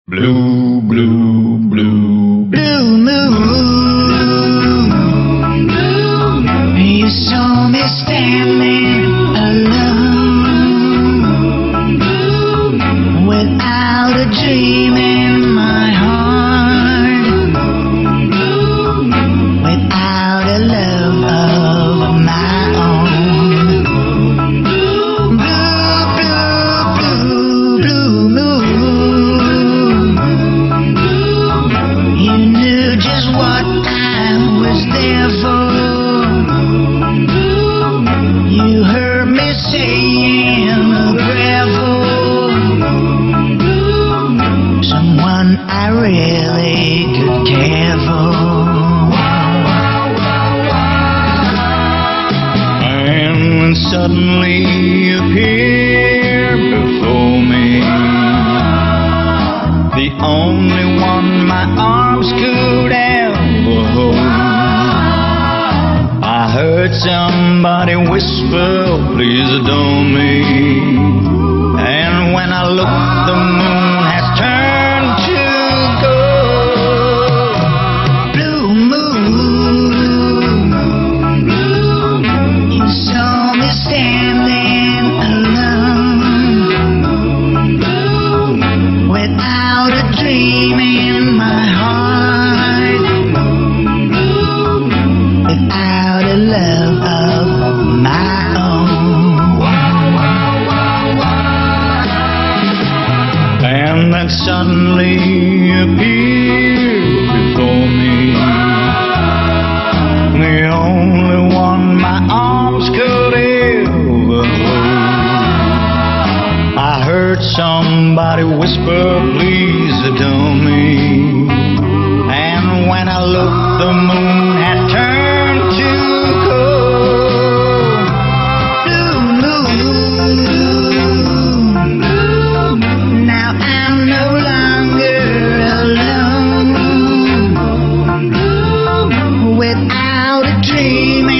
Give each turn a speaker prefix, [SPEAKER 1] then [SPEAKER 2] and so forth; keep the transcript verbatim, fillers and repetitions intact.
[SPEAKER 1] Blue, blue, blue,
[SPEAKER 2] blue moon. You saw me standing alone, without a dream in my heart, without a love of my own. Blue, blue, blue, blue moon. You knew just what I was there for. You heard me saying a prayer for someone I really could care for.
[SPEAKER 1] and when suddenly you appeared before me, the only one my arms could ever hold, I heard somebody whisper, please adore me. And when I looked, the moon has turned to gold.
[SPEAKER 2] Blue moon, you saw me standing alone, without a dream in my heart, without a love of my own.
[SPEAKER 1] And then suddenly appeared before me, the only one my arms could ever hold. I heard somebody whisper, please adore me. And when I looked, the moon had turned to gold.
[SPEAKER 2] Blue moon, now I'm no longer alone, without a dream